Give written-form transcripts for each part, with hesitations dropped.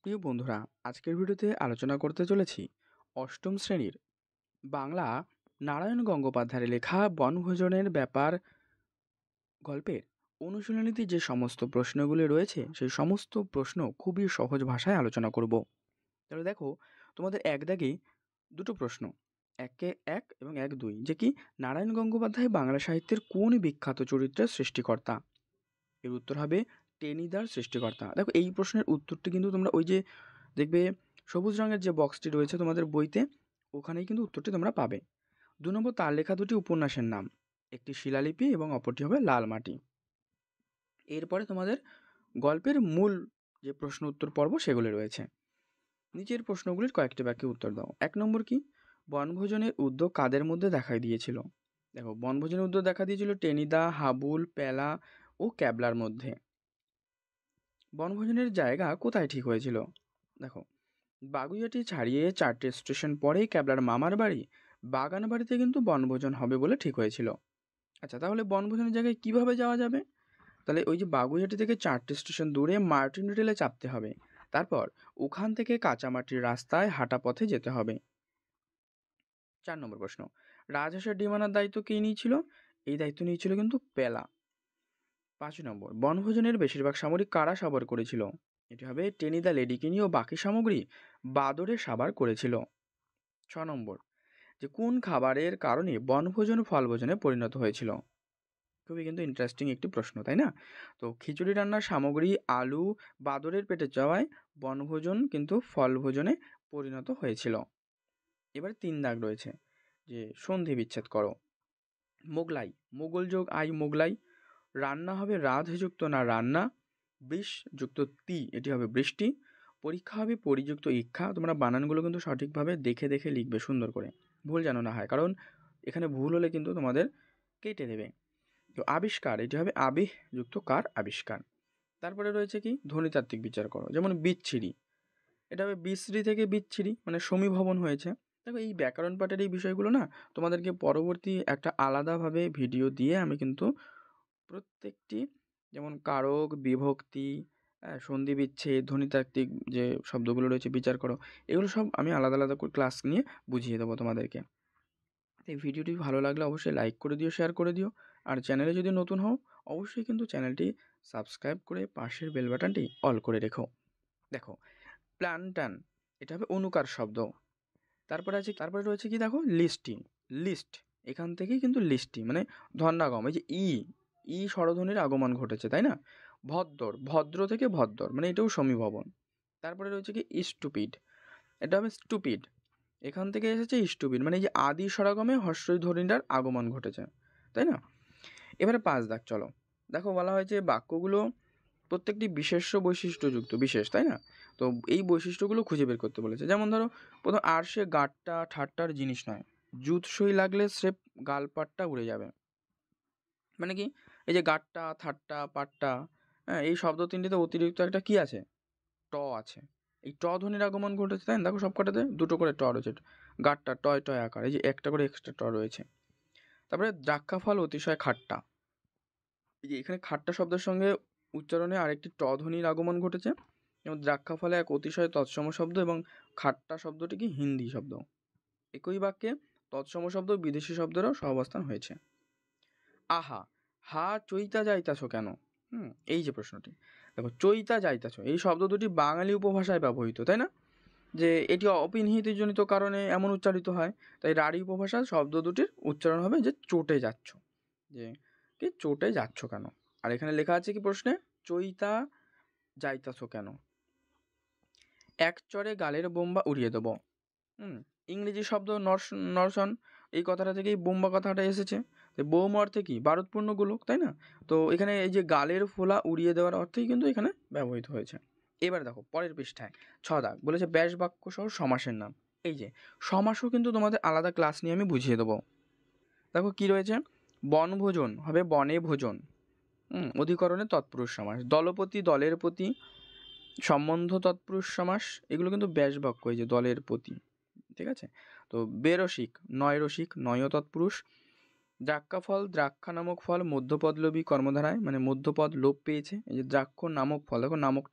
প্রিয় বন্ধুরা, আজকের ভিডিওতে আলোচনা করতে চলেছি অষ্টম শ্রেণীর বাংলা নারায়ণ গঙ্গোপাধ্যায়ের লেখা বনভোজনের ব্যাপার গল্পের অনুশীলনীতে যে সমস্ত প্রশ্নগুলি রয়েছে সেই সমস্ত প্রশ্ন খুবই সহজ ভাষায় আলোচনা করব। তাহলে দেখো, তোমাদের এক দাগে দুটো প্রশ্ন, একে এক এবং এক দুই, যে কি নারায়ণ গঙ্গোপাধ্যায় বাংলা সাহিত্যের কোন বিখ্যাত চরিত্রের সৃষ্টিকর্তা? এর উত্তর হবে টেনিদার সৃষ্টিকর্তা। দেখো, এই প্রশ্নের উত্তরটি কিন্তু তোমরা ওই যে দেখবে সবুজ রঙের যে বক্সটি রয়েছে তোমাদের বইতে, ওখানেই কিন্তু উত্তরটি তোমরা পাবে। ২ নম্বর, তার লেখা দুটি উপন্যাসের নাম, একটি শিলালিপি এবং অপরটি হবে লাল মাটি। এরপরে তোমাদের গল্পের মূল যে প্রশ্ন উত্তর পর্ব সেগুলি রয়েছে। নিচের প্রশ্নগুলির কয়েকটি বাক্যে উত্তর দাও। ১ নম্বর কি, বনভোজনের উদ্যোগ কাদের মধ্যে দেখা দিয়েছিল? দেখো, বনভোজনের উদ্যোগ দেখা দিয়েছিল টেনিদা, হাবুল, পেলা ও ক্যাবলার মধ্যে। বনভোজনের জায়গা কোথায় ঠিক হয়েছিল? দেখো, বাগুইআটি ছাড়িয়ে ৪টে স্টেশন পরেই ক্যাবলার মামার বাড়ি বাগান বাড়িতে কিন্তু বনভোজন হবে বলে ঠিক হয়েছিল। আচ্ছা, তাহলে বনভোজনের জায়গায় কিভাবে যাওয়া যাবে? তাহলে ওই যে বাগুইআটি থেকে ৪টে স্টেশন দূরে মার্টিন রেলে চাপতে হবে, তারপর ওখান থেকে কাঁচামাটির রাস্তায় হাঁটা পথে যেতে হবে। ৪ নম্বর প্রশ্ন, রাজহাঁসের ডিম আনার দায়িত্ব কে নিয়েছিল? এই দায়িত্ব নিয়েছিল কিন্তু পেলা। ৫ নম্বর, বনভোজনের বেশিরভাগ সামগ্রী কারা সাবার করেছিল? এটি হবে টেনিদা লেডিকিনি ও বাকি সামগ্রী বাদরে সাবার করেছিল। ৬ নম্বর, যে কোন খাবারের কারণে বনভোজন ফলভোজনে পরিণত হয়েছিল? খুবই কিন্তু ইন্টারেস্টিং একটি প্রশ্ন, তাই না? তো খিচুড়ি রান্নার সামগ্রী আলু বাদরের পেটে যাওয়ায় বনভোজন কিন্তু ফলভোজনে পরিণত হয়েছিল। এবার ৩ দাগ রয়েছে, যে সন্ধি বিচ্ছেদ করো। মোগলাই, মোগল যোগ আই মোগলাই, রান্না হবে রাধ যুক্ত না রান্না, বৃষ যুক্ত তি এটি হবে বৃষ্টি, পরীক্ষা হবে পরিযুক্ত ইক্ষা। তোমরা বানানগুলো কিন্তু সঠিকভাবে দেখে দেখে লিখবে সুন্দর করে, ভুল যেন না হয়, কারণ এখানে ভুল হলে কিন্তু তোমাদের কেটে দেবে। তো আবিষ্কার, এটি হবে আবিহ যুক্ত কার আবিষ্কার। তারপরে রয়েছে কি ধ্বনিতাত্ত্বিক বিচার করো, যেমন বিচ্ছিরি, এটা হবে বিশ্রী থেকে বিচ্ছিরি, মানে সমীভবন হয়েছে। দেখো, এই ব্যাকরণ পাঠের এই বিষয়গুলো না তোমাদেরকে পরবর্তী একটা আলাদাভাবে ভিডিও দিয়ে আমি কিন্তু প্রত্যেকটি, যেমন কারক, বিভক্তি, সন্ধি বিচ্ছেদ, ধ্বনিতাত্ত্বিক যে শব্দগুলো রয়েছে বিচার করো, এগুলো সব আমি আলাদা আলাদা করে ক্লাস নিয়ে বুঝিয়ে দেবো তোমাদেরকে। এই ভিডিওটি ভালো লাগলে অবশ্যই লাইক করে দিও, শেয়ার করে দিও, আর চ্যানেলে যদি নতুন হও অবশ্যই কিন্তু চ্যানেলটি সাবস্ক্রাইব করে পাশের বেল বাটনটি অল করে রেখো। দেখো, প্ল্যান্টান, এটা হবে অনুকার শব্দ। তারপরে রয়েছে কি, দেখো লিস্টিং, লিস্ট, এখান থেকেই কিন্তু লিস্টি মানে ধন্যাগম, এই যে ই স্বরধ্বনির আগমন ঘটেছে, তাই না? ভদ্দর, ভদ্র থেকে ভদ্দর, মানে এটাও সমীভবন। তারপরে রয়েছে কি স্টুপিড, এটা হবে স্টুপিড, এখান থেকে এসেছে স্টুপিড, মানে এই যে আদি স্বরাগমে হর্ষই ধ্বনিটার আগমন ঘটেছে, তাই না? এবারে ৫ দাগ চলো। দেখো, বলা হয়েছে বাক্যগুলো প্রত্যেকটি বিশেষ্য বৈশিষ্ট্যযুক্ত, বিশেষ, তাই না? তো এই বৈশিষ্ট্যগুলো খুঁজে বের করতে বলেছে। যেমন ধরো, প্রথম, আর সে গাঁটটা ঠাট্টার জিনিস নয়, জুৎসই লাগলে স্রেফ গালপাটটা উড়ে যাবে। মানে কি, এই যে গাঁটটা, ঠাট্টা, পাট্টা, হ্যাঁ, এই শব্দ তিনটিতে অতিরিক্ত একটা কি আছে, ট আছে। এই ট ধ্বনির আগমন ঘটেছে, তাই না? দেখো, সবকটাতে দুটো করে ট রয়েছে, গাঁটটা টয় টয় আকার, এই যে একটা করে এক্সট্রা ট রয়েছে। তারপরে দ্রাক্ষাফল অতিশয় খাট্টা, এই যে এখানে খাট্টা শব্দের সঙ্গে উচ্চারণে আরেকটি ট ধ্বনির আগমন ঘটেছে, এবং দ্রাক্ষাফলে এক অতিশয় তৎসম শব্দ, এবং খাট্টা শব্দটি কি হিন্দি শব্দ। একই বাক্যে তৎসম শব্দ বিদেশি শব্দেরও সহাবস্থান হয়েছে। আহা, হা চইতা যাইতাছ কেন? এই যে প্রশ্নটি, দেখো, চইতা যাইতাছ এই শব্দ দুটি বাঙালি উপভাষায় ব্যবহৃত, তাই না? যে এটি অপিনিহিতজনিত কারণে এমন উচ্চারিত হয়, তাই রাঢ়ী উপভাষা শব্দ দুটির উচ্চারণ হবে যে চটে যাচ্ছ, যে কি চটে যাচ্ছ কেন। আর এখানে লেখা আছে কি প্রশ্নে, চইতা যাইতাছ কেন। এক চড়ে গালের বোম্বা উড়িয়ে দেবো। ইংরেজি শব্দ নরসন, এই কথাটা থেকেই বোম্বা কথাটা এসেছে। বোম অর্থে কি বারুদপূর্ণ গোলক, তাই না? তো এখানে এই যে গালের ফোলা উড়িয়ে দেওয়ার অর্থেই কিন্তু এখানে ব্যবহৃত হয়েছে। এবার দেখো, পরের পৃষ্ঠায় ৬ দাগ বলেছে ব্যাস বাক্য সহ সমাসের নাম। এই যে সমাসও কিন্তু তোমাদের আলাদা ক্লাস নিয়ে আমি বুঝিয়ে দেবো। দেখো কি রয়েছে, বনভোজন হবে বনে ভোজন, অধিকরণে তৎপুরুষ সমাস, দলপতি দলের প্রতি, সম্বন্ধ তৎপুরুষ সমাস, এগুলো কিন্তু ব্যাস বাক্য, এই যে দলের প্রতি, ঠিক আছে? তো বেরসিক, নয় রসিক, নয় তৎপুরুষ, দ্রাক্ষাফল, দ্রাক্ষা নামক ফল মধ্যপদ লোভী কর্মধারায়, মানে মধ্যপদ লোপ পেয়েছে, এই যে দ্রাক্ষ নামক ফল, দেখো নামকটা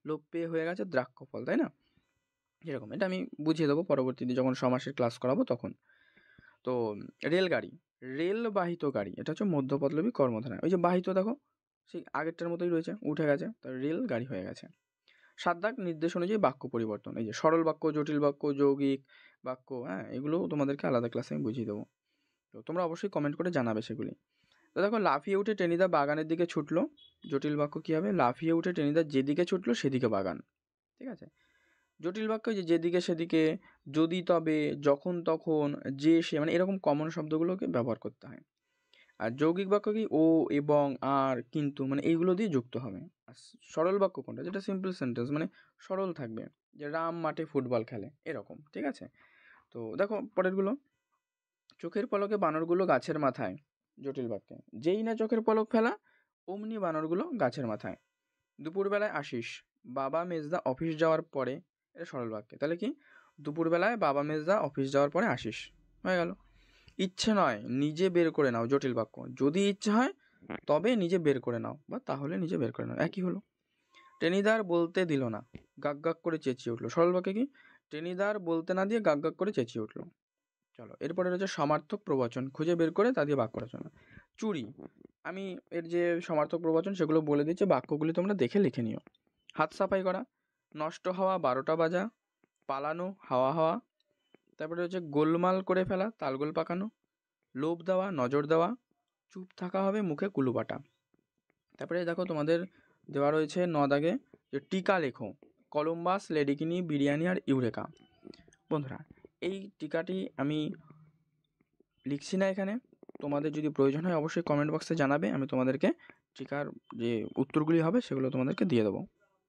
লোপ পেয়ে হয়ে গেছে দ্রাক্ষফল, তাই না? এরকম, এটা আমি বুঝিয়ে দেবো পরবর্তীতে যখন সমাসের ক্লাস করাবো তখন। তো রেলগাড়ি, রেলবাহিত গাড়ি, এটা হচ্ছে মধ্যপদলোপী কর্মধারা। ওই যে বাহিত দেখো সেই আগেরটার মতোই রয়েছে, উঠে গেছে, তার রেল গাড়ি হয়ে গেছে। 7 দাগ নির্দেশ অনুযায়ী বাক্য পরিবর্তন, এই যে সরল বাক্য, জটিল বাক্য, যৌগিক বাক্য, হ্যাঁ, এগুলো তোমাদেরকে আলাদা ক্লাসে আমি বুঝিয়ে দেবো। তো তোমরা অবশ্যই কমেন্ট করে জানাবে সেগুলি। তো দেখো, লাফিয়ে উঠে টেনিদা বাগানের দিকে ছুটলো, জটিল বাক্য কী হবে? লাফিয়ে উঠে টেনিদা যেদিকে ছুটলো সেদিকে বাগান, ঠিক আছে? জটিল বাক্য যে যেদিকে সেদিকে, যদি তবে, যখন তখন, যে সে, মানে এরকম কমন শব্দগুলোকে ব্যবহার করতে হয়। আর যৌগিক বাক্য কি? ও, এবং, আর, কিন্তু, মানে এইগুলো দিয়ে যুক্ত হবে। আর সরল বাক্য কোনটা? যেটা সিম্পল সেন্টেন্স, মানে সরল থাকবে, যে রাম মাঠে ফুটবল খেলে, এরকম, ঠিক আছে? তো দেখো পরেরগুলো, চোখের পলকে বানরগুলো গাছের মাথায়, জটিল বাক্যে, যেই না চোখের পলক ফেলা অমনি বানরগুলো গাছের মাথায়। দুপুরবেলায় আসিস, বাবা মেজদা অফিস যাওয়ার পরে, এটা সরল বাক্যে, তাহলে কি? দুপুরবেলায় বাবা মেজদা অফিস যাওয়ার পরে আসিস, হয়ে গেল। ইচ্ছে নয় নিজে বের করে নাও, জটিল বাক্য, যদি ইচ্ছে হয় তবে নিজে বের করে নাও, বা তাহলে নিজে বের করে নাও, একই হলো। টেনিদার বলতে দিল না, গাক গাক করে চেঁচিয়ে উঠলো, সরল বাক্যে কি? টেনিদার বলতে না দিয়ে গাক গাক করে চেঁচিয়ে উঠলো। চলো এরপরে রয়েছে সমার্থক প্রবচন, খুঁজে বের করে তা দিয়ে বাক্য রচনা। চুরি, আমি এর যে সমার্থক প্রবচন সেগুলো বলে দিচ্ছি, বাক্যগুলি তোমরা দেখে লিখে নিও। হাত সাফাই করা, নষ্ট হওয়া, 12টা বাজা, পালানো, হাওয়া হাওয়া। তারপরে হচ্ছে গোলমাল করে ফেলা, তালগোল পাকানো, লোভ দেওয়া, নজর দেওয়া, চুপ থাকা হবে, মুখে কুলুপাটা। তারপরে দেখো তোমাদের দেওয়া রয়েছে 9 দাগে, যে টিকা লেখো, কলম্বাস, লেডিকিনি, বিরিয়ানি আর ইউরেকা। বন্ধুরা, এই টিকাটি আমি লিখছি না এখানে, তোমাদের যদি প্রয়োজন হয় অবশ্যই কমেন্ট বক্সে জানাবে, আমি তোমাদেরকে টিকার যে উত্তরগুলি হবে সেগুলো তোমাদেরকে দিয়ে দেবো।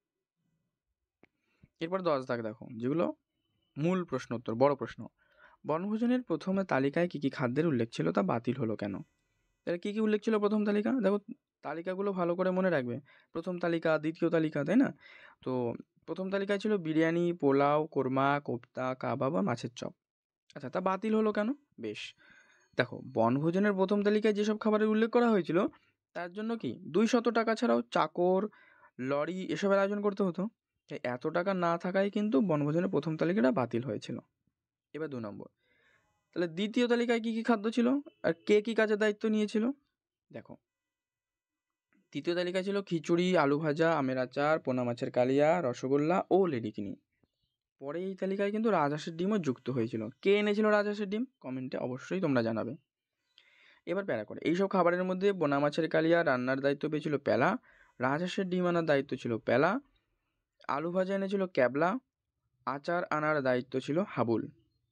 এরপর 10 দাগ দেখো, যেগুলো মূল প্রশ্ন উত্তর, বড় প্রশ্ন। বনভোজনের প্রথমে তালিকায় কী কী খাদ্যের উল্লেখ ছিল, তা বাতিল হলো কেন? তাহলে কী কী উল্লেখ ছিল প্রথম তালিকা? দেখো তালিকাগুলো ভালো করে মনে রাখবে, প্রথম তালিকা, দ্বিতীয় তালিকা, তাই না? তো প্রথম তালিকায় ছিল বিরিয়ানি, পোলাও, কোরমা, কোপ্তা, কাবাব বা মাছের চপ। আচ্ছা, তা বাতিল হলো কেন? বেশ, দেখো বনভোজনের প্রথম তালিকায় যেসব খাবারের উল্লেখ করা হয়েছিল তার জন্য কি 200 টাকা ছাড়াও চাকর, লরি এসবের আয়োজন করতে হতো। তাই এত টাকা না থাকায় কিন্তু বনভোজনের প্রথম তালিকাটা বাতিল হয়েছিল। এবার 2 নম্বর, তাহলে দ্বিতীয় তালিকায় কী কী খাদ্য ছিল আর কে কী কাজের দায়িত্ব নিয়েছিল? দেখো, তৃতীয় তালিকায় ছিল খিচুড়ি, আলু ভাজা, আমের আচার, পোনা মাছের কালিয়া, রসগোল্লা ও লেডিকিনি। পরে এই তালিকায় কিন্তু রাজহাঁসের ডিমও যুক্ত হয়েছিল। কে এনেছিল রাজহাঁসের ডিম? কমেন্টে অবশ্যই তোমরা জানাবে। এবার প্যারা করে, এইসব খাবারের মধ্যে পোনা মাছের কালিয়া রান্নার দায়িত্ব পেয়েছিল প্যালা, রাজহাঁসের ডিম আনার দায়িত্ব ছিল প্যালা, আলু ভাজা এনেছিল ক্যাবলা, আচার আনার দায়িত্ব ছিল হাবুল।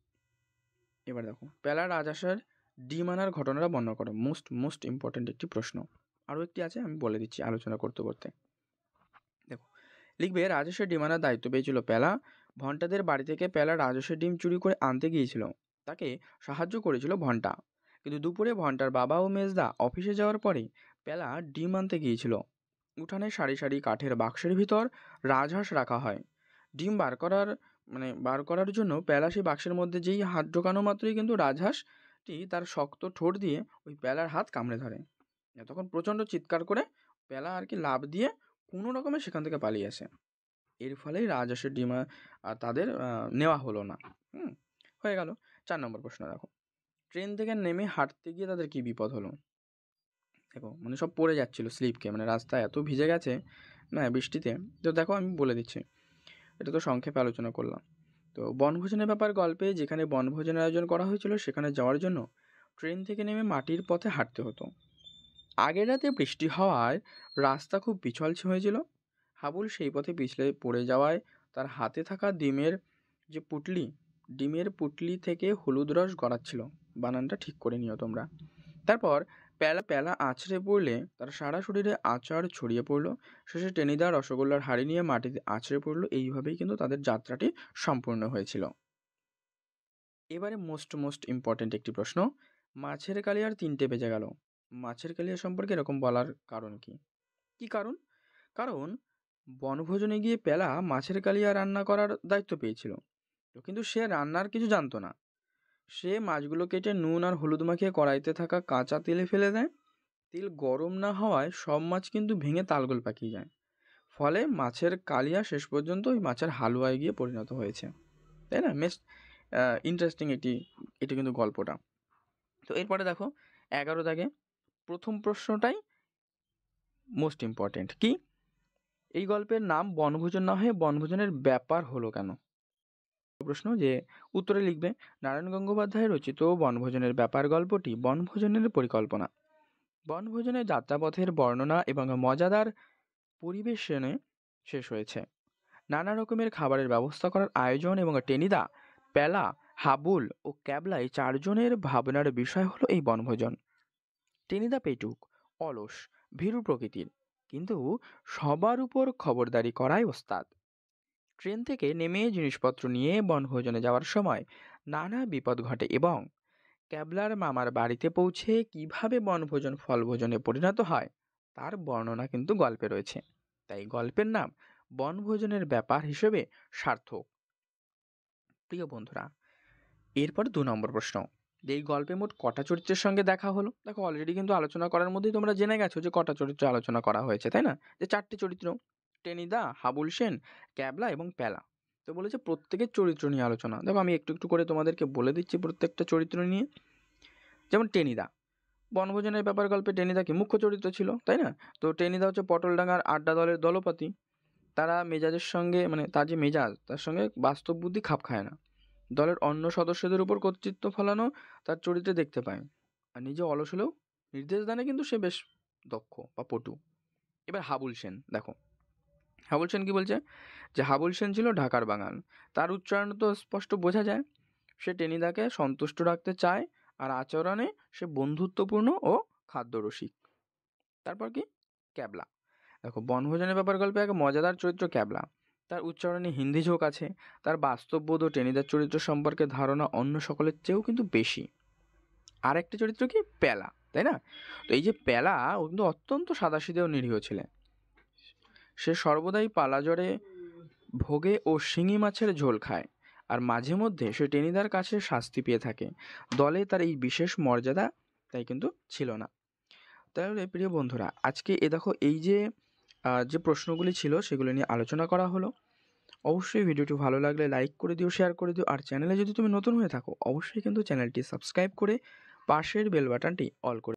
এবার দেখো, প্যালা রাজহাঁসের ডিম আনার ঘটনাটা বর্ণনা করো, মোস্ট ইম্পর্টেন্ট একটি প্রশ্ন। আরও একটি আছে, আমি বলে দিচ্ছি আলোচনা করতে করতে। দেখো, লিখবে রাজহাঁসের ডিম আনার দায়িত্ব পেয়েছিল প্যালা, ভন্টাদের বাড়ি থেকে প্যালা রাজহাঁসের ডিম চুরি করে আনতে গিয়েছিল, তাকে সাহায্য করেছিল ভন্টা। কিন্তু দুপুরে ভন্টার বাবা ও মেজদা অফিসে যাওয়ার পরে প্যালা ডিম আনতে গিয়েছিল। উঠানে সারি সারি কাঠের বাক্সের ভিতর রাজহাঁস রাখা হয়। ডিম বার করার জন্য প্যালা সেই বাক্সের মধ্যে যেই হাত ঢোকানো মাত্রই কিন্তু রাজহাঁসটি তার শক্ত ঠোঁট দিয়ে ওই প্যালার হাত কামড়ে ধরে। তখন প্রচণ্ড চিৎকার করে প্যালা আর কি লাফ দিয়ে কোনো রকমে সেখান থেকে পালিয়ে আসে। এর ফলেই রাজহাঁসের ডিম তাদের নেওয়া হলো না। হয়ে গেল। 4 নম্বর প্রশ্ন দেখো, ট্রেন থেকে নেমে হাঁটতে গিয়ে তাদের কি বিপদ হলো? দেখো, মানে সব পড়ে যাচ্ছিল স্লিপকে, মানে রাস্তায় এত ভিজে গেছে না বৃষ্টিতে। তো দেখো আমি বলে দিচ্ছি, এটা তো সংক্ষেপে আলোচনা করলাম। তো বনভোজনের ব্যাপার গল্পে যেখানে বনভোজনের আয়োজন করা হয়েছিল সেখানে যাওয়ার জন্য ট্রেন থেকে নেমে মাটির পথে হাঁটতে হতো। আগের রাতে বৃষ্টি হওয়ায় রাস্তা খুব পিছল হয়েছিল। হাবুল সেই পথে পিছলে পড়ে যাওয়ায় তার হাতে থাকা ডিমের পুটলি থেকে হলুদ রস গড়াচ্ছিল। বানানটা ঠিক করে নিও তোমরা। তারপর প্যালা প্যালা আছড়ে পড়লে তার সারা শরীরে আচার ছড়িয়ে পড়লো। শেষে টেনিদা রসগোল্লার হাঁড়ি নিয়ে মাটিতে আছড়ে পড়লো। এইভাবেই কিন্তু তাদের যাত্রাটি সম্পূর্ণ হয়েছিল। এবারে মোস্ট ইম্পর্টেন্ট একটি প্রশ্ন, মাছের কালিয়ার 3টে বেজে গেল। মাছের কালিয়া সম্পর্কে এরকম বলার কারণ কি? কি কারণ? কারণ বনভোজনে গিয়ে প্যালা মাছের কালিয়া রান্না করার দায়িত্ব পেয়েছিল, তো কিন্তু সে রান্নার কিছু জানতো না। সে মাছগুলো কেটে নুন আর হলুদ মাখিয়ে কড়াইতে থাকা কাঁচা তেলে ফেলে দেয়। তেল গরম না হওয়ায় সব মাছ কিন্তু ভেঙে তালগোল পাকিয়ে যায়। ফলে মাছের কালিয়া শেষ পর্যন্ত ওই মাছের হালুয়ায় গিয়ে পরিণত হয়েছে, তাই না? বেশ ইন্টারেস্টিং এটি কিন্তু গল্পটা। তো এরপরে দেখো 11 দাগে প্রথম প্রশ্নটাই মোস্ট ইম্পর্টেন্ট। কি? এই গল্পের নাম বনভোজন না হয়ে বনভোজনের ব্যাপার হলো কেন? প্রশ্ন যে উত্তরে লিখবে, নারায়ণ গঙ্গোপাধ্যায় রচিত বনভোজনের ব্যাপার গল্পটি বনভোজনের পরিকল্পনা, বনভোজনের যাত্রাপথের বর্ণনা এবং মজাদার পরিবেশনে শেষ হয়েছে। নানা রকমের খাবারের ব্যবস্থা করার আয়োজন এবং টেনিদা, প্যালা, হাবুল ও ক্যাবলা এই 4 জনের ভাবনার বিষয় হলো এই বনভোজন। টেনিদা পেটুক, অলস, ভীরু প্রকৃতির, কিন্তু সবার উপর খবরদারি করায় ওস্তাদ। ট্রেন থেকে নেমে জিনিসপত্র নিয়ে বনভোজনে যাওয়ার সময় নানা বিপদ ঘটে এবং ক্যাবলার মামার বাড়িতে পৌঁছে কিভাবে বনভোজন ফলভোজনে পরিণত হয় তার বর্ণনা কিন্তু গল্পে রয়েছে। তাই গল্পের নাম বনভোজনের ব্যাপার হিসেবে সার্থক। প্রিয় বন্ধুরা, এরপর 2 নম্বর প্রশ্ন, যে এই গল্পে মোট কটা চরিত্রের সঙ্গে দেখা হলো? দেখো অলরেডি কিন্তু আলোচনা করার মধ্যেই তোমরা জেনে গেছো যে কটা চরিত্র আলোচনা করা হয়েছে, তাই না? যে 4টে চরিত্র, টেনিদা, হাবুল সেন, ক্যাবলা এবং প্যালা। তো বলেছে প্রত্যেকের চরিত্র নিয়ে আলোচনা। দেখো আমি একটু একটু করে তোমাদেরকে বলে দিচ্ছি প্রত্যেকটা চরিত্র নিয়ে। যেমন টেনিদা, বনভোজনের ব্যাপার গল্পে টেনিদা কি মুখ্য চরিত্র ছিল, তাই না? তো টেনিদা হচ্ছে পটলডাঙ্গার আড্ডা দলের দলপতি। তারা মেজাজের সঙ্গে, মানে তার যে মেজাজ তার সঙ্গে বাস্তব বুদ্ধি খাপ খায় না। দলের অন্য সদস্যদের উপর কর্তৃত্ব ফলানো তার চরিত্রে দেখতে পায়। আর নিজে অলস হলেও নির্দেশ দানে কিন্তু সে বেশ দক্ষ বা পটু। এবার হাবুল সেন দেখো, হাবুল সেন কি বলছে? যে হাবুল সেন ছিল ঢাকার বাঙাল। তার উচ্চারণ তো স্পষ্ট বোঝা যায়। সে টেনিদাকে সন্তুষ্ট রাখতে চায় আর আচরণে সে বন্ধুত্বপূর্ণ ও খাদ্যরসিক। তারপর কি? ক্যাবলা দেখো, বনভোজনের ব্যাপার গল্পে এক মজাদার চরিত্র ক্যাবলা। তার উচ্চারণে হিন্দি ঝোঁক আছে। তার বাস্তববোধ ও টেনিদার চরিত্র সম্পর্কে ধারণা অন্য সকলের চেয়েও কিন্তু বেশি। আর একটা চরিত্র কি? প্যালা, তাই না? তো এই যে প্যালা, ও কিন্তু অত্যন্ত সাদাসিধে ও নিরীহ ছিলেন। সে সর্বদাই পালাজ্বরে ভোগে ও শিঙি মাছের ঝোল খায়। আর মাঝে মধ্যে সে টেনিদার কাছে শাস্তি পেয়ে থাকে। দলে তার এই বিশেষ মর্যাদা তাই কিন্তু ছিল না। তাহলে প্রিয় বন্ধুরা, আজকে দেখো এই যে যে প্রশ্নগুলি ছিল সেগুলো নিয়ে আলোচনা করা হলো। অবশ্যই ভিডিওটি ভালো লাগলে লাইক করে দিও, শেয়ার করে দিও। আর চ্যানেলে যদি তুমি নতুন হয়ে থাকো অবশ্যই কিন্তু চ্যানেলটি সাবস্ক্রাইব করে পাশের বেল বাটনটি অল করে